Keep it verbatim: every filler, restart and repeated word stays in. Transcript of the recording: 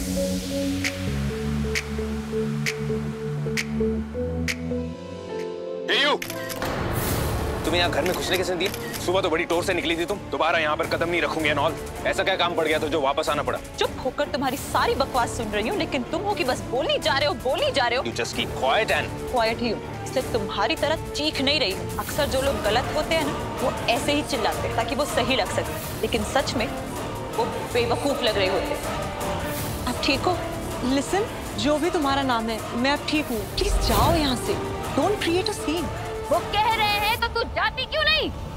तुम्हें यहाँ घर में घुसने कैसे दिए? सुबह तो बड़ी टोर से निकली थी तुम, दोबारा यहाँ पर कदम नहीं रखूंगी एंड ऑल। ऐसा क्या काम पड़ गया तो जो वापस आना पड़ा? चुप होकर तुम्हारी सारी बकवास सुन रही हूँ, लेकिन तुम हो कि बस बोली जा रहे हो बोली जा रहे हो। You just keep quiet and quiet ही हूँ, इसलिए तुम्हारी तरह चीख नहीं रही हूँ। अक्सर जो लोग गलत होते हैं ना, वो ऐसे ही चिल्लाते हैं ताकि वो सही लग सके, लेकिन सच में वो बेवकूफ लग रहे होते। आप ठीक हो? लिसन, जो भी तुम्हारा नाम है, मैं अब ठीक हूँ। प्लीज जाओ यहाँ से। Don't create a scene. वो कह रहे हैं तो तू जाती क्यों नहीं?